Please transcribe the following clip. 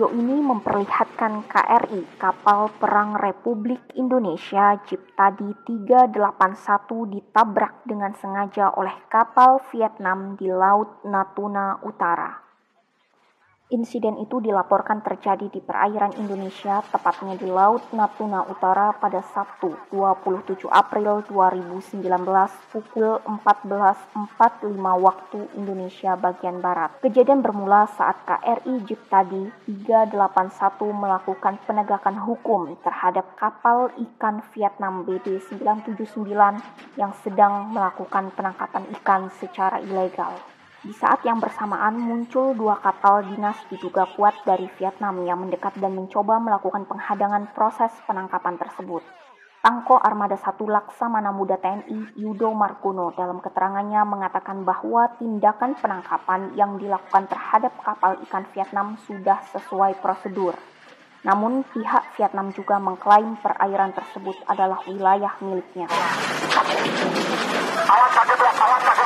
Video ini memperlihatkan KRI, kapal perang Republik Indonesia Ciptadi 381 ditabrak dengan sengaja oleh kapal Vietnam di Laut Natuna Utara. Insiden itu dilaporkan terjadi di perairan Indonesia, tepatnya di Laut Natuna Utara pada Sabtu 27 April 2019 pukul 14.45 waktu Indonesia bagian Barat. Kejadian bermula saat KRI Ciptadi 381 melakukan penegakan hukum terhadap kapal ikan Vietnam BD 979 yang sedang melakukan penangkapan ikan secara ilegal. Di saat yang bersamaan muncul dua kapal dinas diduga kuat dari Vietnam yang mendekat dan mencoba melakukan penghadangan proses penangkapan tersebut. Pangko Armada 1 Laksamana Muda TNI Yudo Margono dalam keterangannya mengatakan bahwa tindakan penangkapan yang dilakukan terhadap kapal ikan Vietnam sudah sesuai prosedur. Namun pihak Vietnam juga mengklaim perairan tersebut adalah wilayah miliknya. Awas